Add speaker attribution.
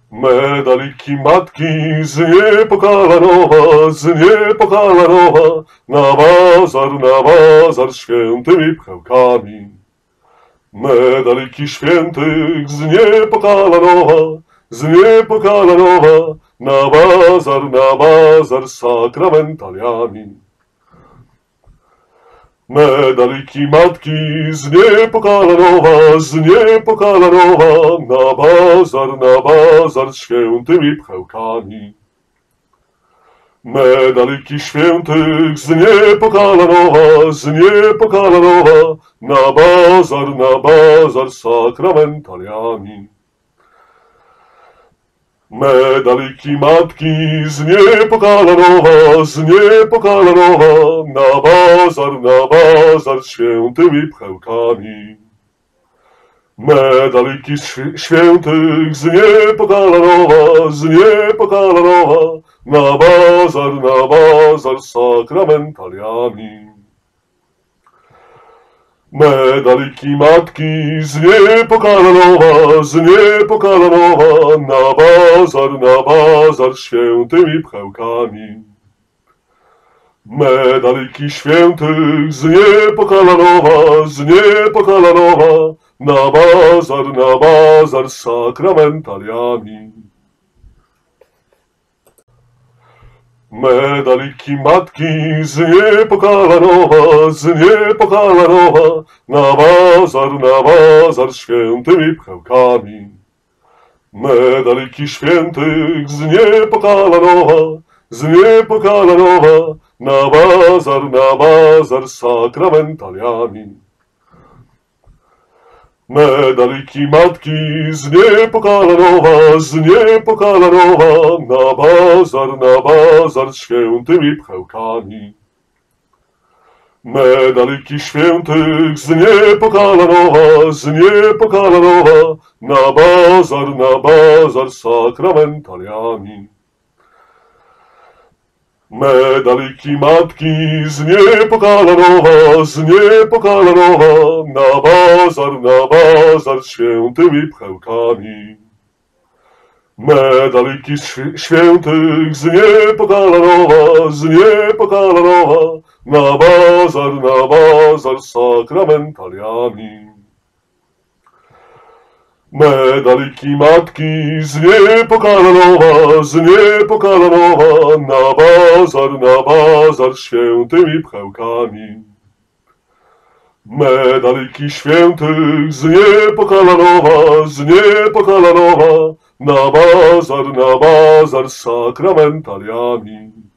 Speaker 1: Medaliki matki z Niepokalanowa, na bazar świętymi pchełkami. Medaliki świętych z Niepokalanowa, na bazar sakramentaliami. Medaliki matki z Niepokalanowa, na bazar świętymi pchełkami. Medaliki świętych z Niepokalanowa, na bazar sakramentaliami. Medaliki matki z Niepokalanowa, na bazar świętymi pchełkami. Medaliki świętych z Niepokalanowa, na bazar sakramentaliami. Medaliki matki z Niepokalanowa, na bazar świętymi pchełkami. Medaliki świętych z Niepokalanowa, na bazar sakramentaliami. Medaliki matki z Niepokalanowa, na bazar świętymi pchełkami. Medaliki świętych z Niepokalanowa, na bazar sakramentaliami. Medaliki matki z Niepokalanowa, na bazar świętymi pchełkami. Medaliki świętych z Niepokalanowa, na bazar sakramentaliami. Medaliki matki z Niepokalanowa, na bazar świętymi pchełkami. Medaliki świętych z Niepokalanowa, na bazar sakramentaliami. Medaliki matki z Niepokalanowa, na bazar świętymi pchełkami. Medaliki świętych z Niepokalanowa, na bazar sakramentaliami.